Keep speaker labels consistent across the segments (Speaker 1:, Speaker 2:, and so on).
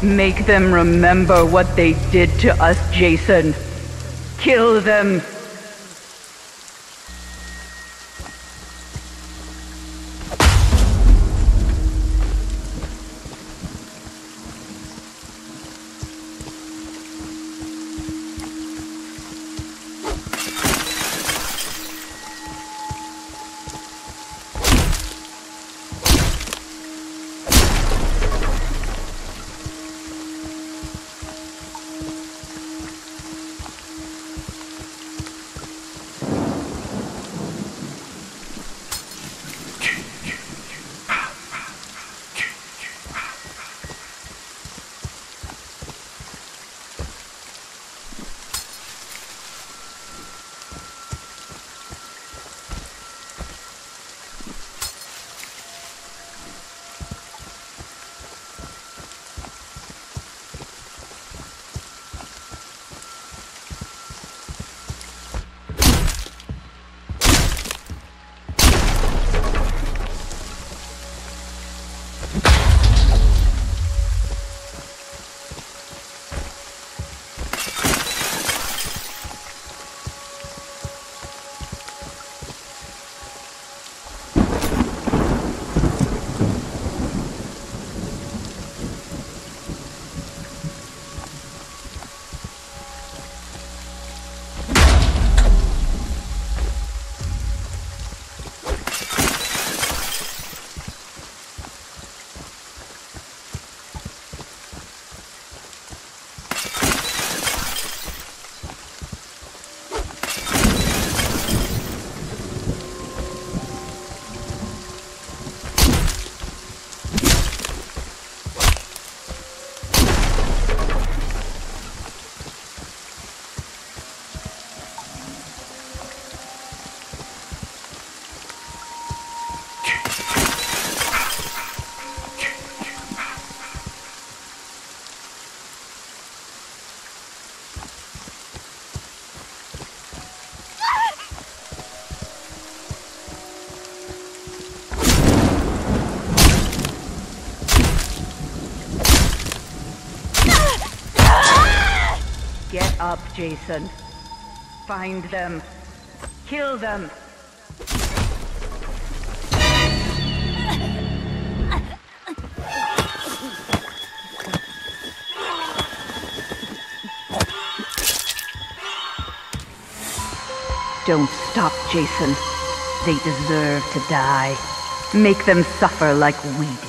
Speaker 1: Make them remember what they did to us, Jason. Kill them. Get up, Jason. Find them. Kill them. Don't stop, Jason. They deserve to die. Make them suffer like we did.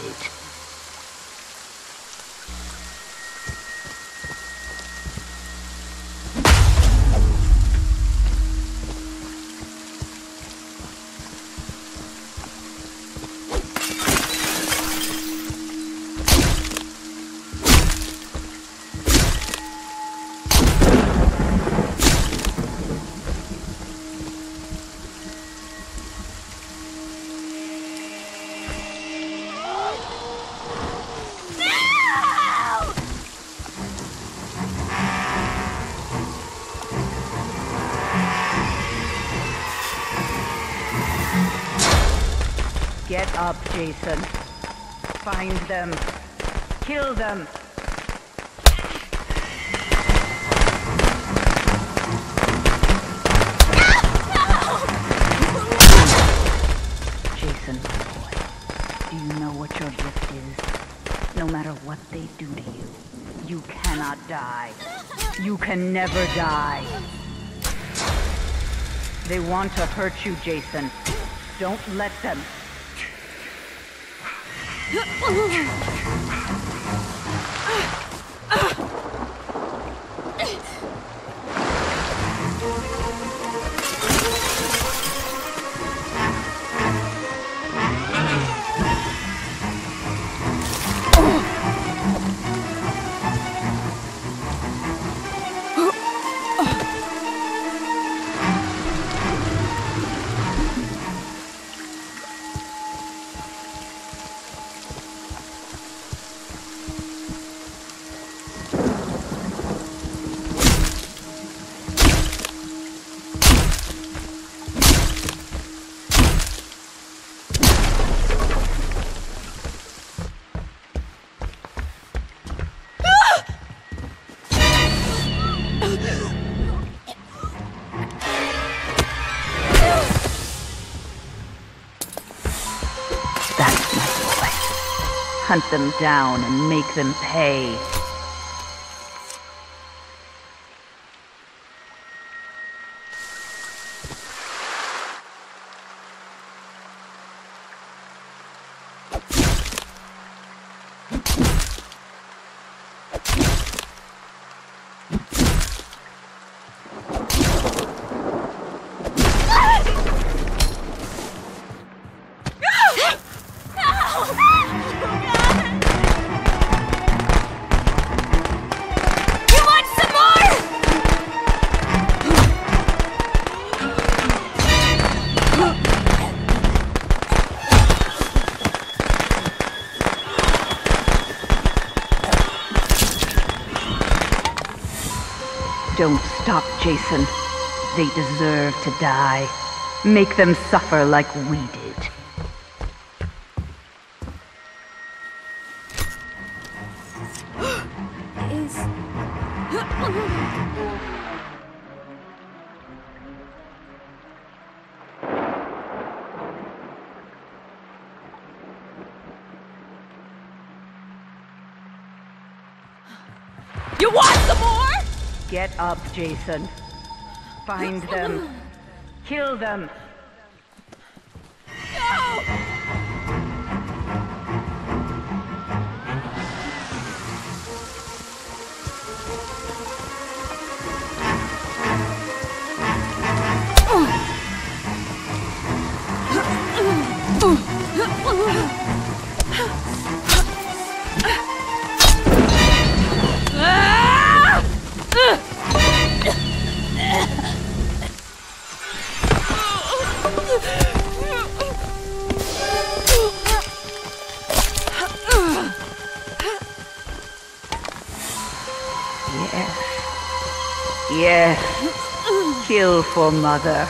Speaker 1: Get up, Jason. Find them. Kill them. Jason, my boy, do you know what your gift is? No matter what they do to you, you cannot die. You can never die. They want to hurt you, Jason. Don't let them. Hunt them down and make them pay. Don't stop, Jason. They deserve to die. Make them suffer like we did.
Speaker 2: You want some more?
Speaker 1: Get up, Jason. Find them. Kill them.
Speaker 2: No!
Speaker 1: Yes. Kill for Mother.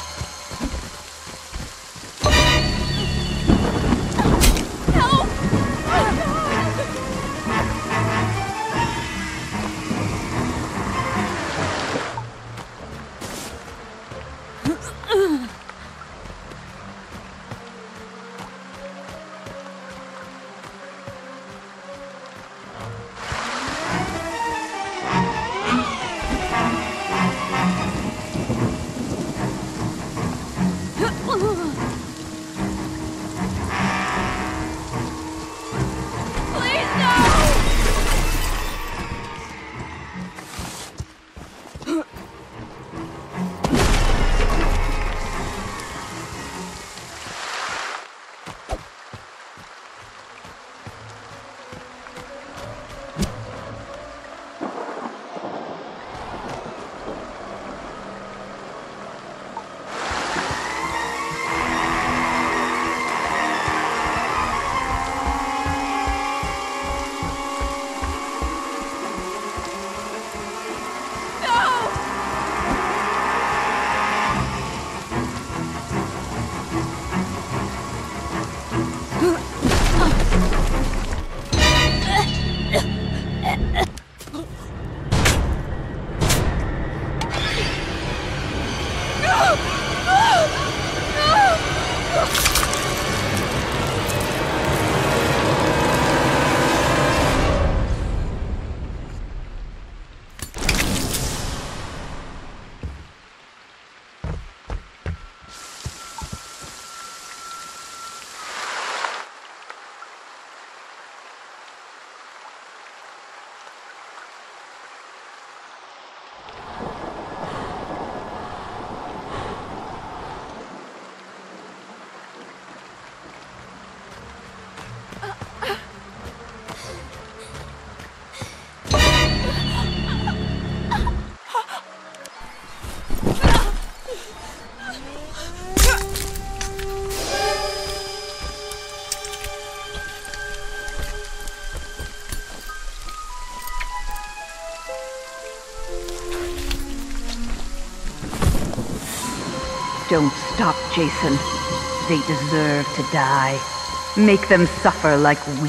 Speaker 1: Don't stop, Jason. They deserve to die. Make them suffer like we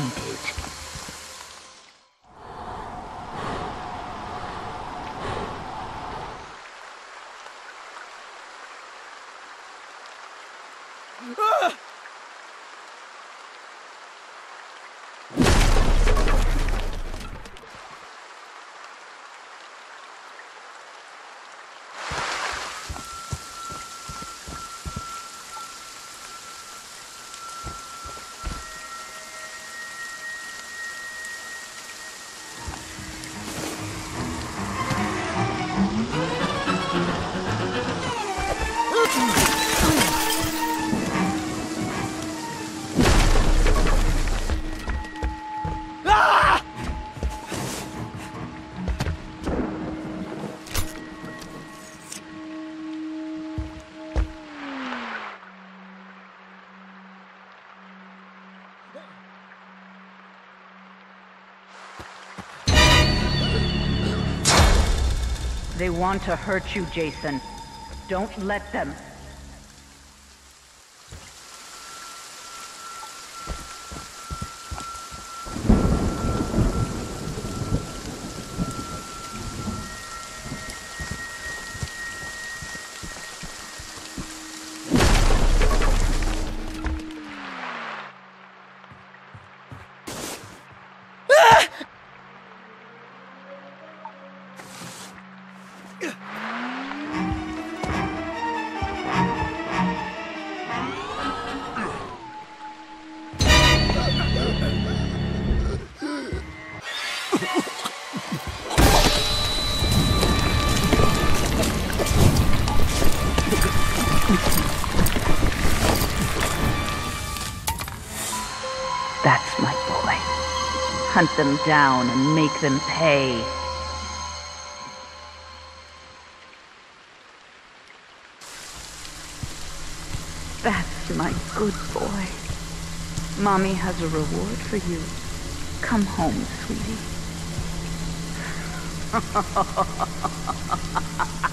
Speaker 1: did. They want to hurt you, Jason. Don't let them. That's my boy. Hunt them down and make them pay. That's my good boy. Mommy has a reward for you. Come home, sweetie.